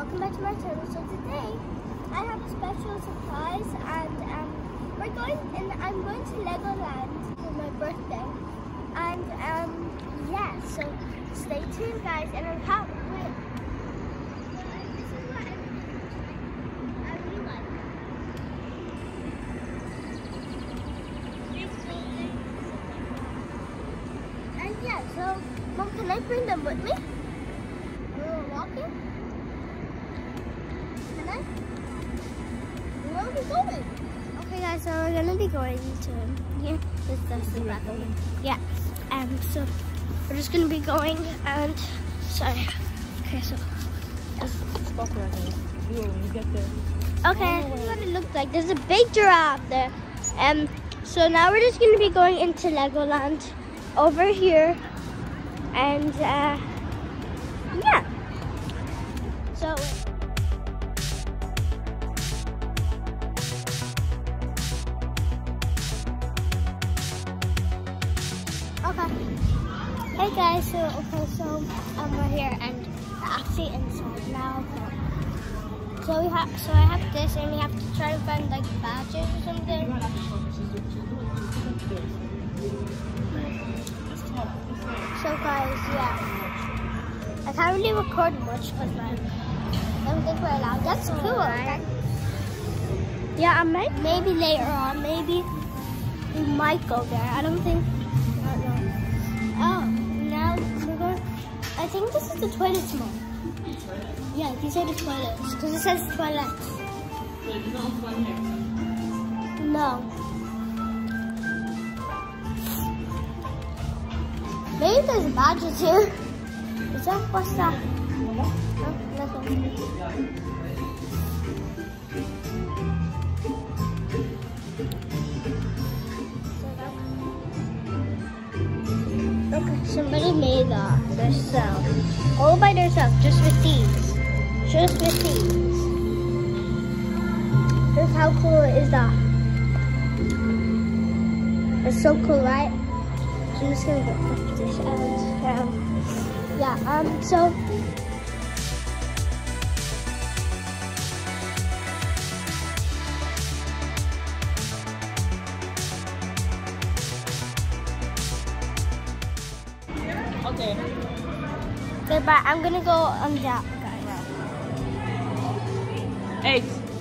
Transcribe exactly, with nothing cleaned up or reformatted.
welcome back to my channel. So today I have a special surprise, and um, we're going and I'm going to Legoland for my birthday, and um, yeah. So stay tuned, guys. And I'm how wait. This is what I, I really like. And yeah, so Mom, can I bring them with me? We're walking. Can I? Where are we going? Okay, guys, so we're gonna be going to here. This is the bathroom. Yeah. Um. So we're just gonna be going and sorry. Okay, so just stop right there. You get there. Okay. This is what it looks like. There's a big giraffe there. Um. So now we're just gonna be going into Legoland over here, and uh, yeah. So. Okay. Hey guys, so okay, so um, we're here and we're actually inside now. So we have, so I have this, and we have to try to find like badges or something. So guys, yeah, I can't really record much because like, I don't think we're allowed. That's cool, right? Yeah, I might maybe later on, maybe we might go there. I don't think. I don't know. Oh, now we're going. I think this is the toilets, Mom. Yeah, these are the toilets because it says toilets. No. Maybe there's badges here. Is that what's that? No, nothing. Okay, somebody made that themselves. All by themselves, just with these. Just with these. Look how cool is that? It's so cool, right? So I'm just gonna go put this and um, yeah, um, so Okay. goodbye. I'm gonna go on that, guys. Eggs.